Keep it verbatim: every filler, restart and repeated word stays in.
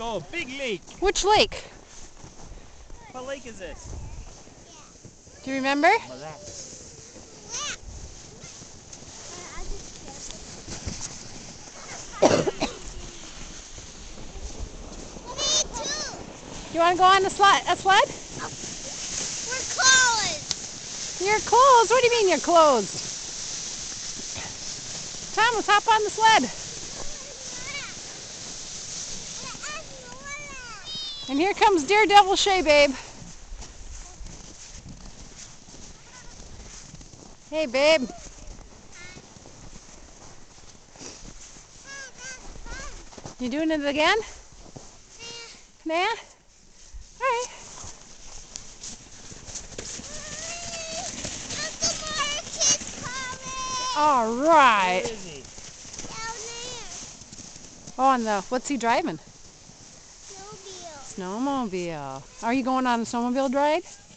go. Big lake. Which lake? What lake is this? Do you remember? You want to go on the sled? A sled? We're closed. You're closed? What do you mean you're closed? Tom, let's hop on the sled. And here comes Daredevil Shay, babe. Hey, babe. You doing it again? Nah? All right. Uncle Mark is coming. All right. Where is he? Down there. Oh, and the, what's he driving? Snowmobile. Snowmobile. Are you going on a snowmobile ride?